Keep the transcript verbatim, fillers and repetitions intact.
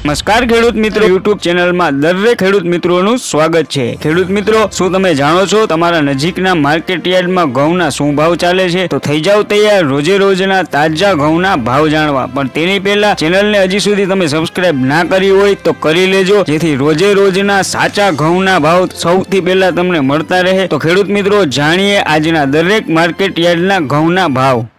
નમસ્કાર ખેડૂત મિત્રો, યુટ્યુબ ચેનલમાં દરેક ખેડૂત મિત્રોનું સ્વાગત છે। ખેડૂત મિત્રો, શું તમે જાણો છો તમારા નજીકના માર્કેટ યાર્ડમાં ઘઉંના શું ભાવ ચાલે છે? તો થઈ જાવ તૈયાર રોજે રોજના તાજા ઘઉંના ભાવ જાણવા। પણ તેની પહેલા ચેનલને હજી સુધી તમે સબસ્ક્રાઇબ ના કરી હોય તો કરી લેજો, જેથી રોજે રોજના સાચા ઘઉંના ભાવ સૌથી પહેલા તમને મળતા રહે। તો ખેડૂત મિત્રો, જાણીએ આજના દરેક માર્કેટ યાર્ડના ઘઉંના ભાવ।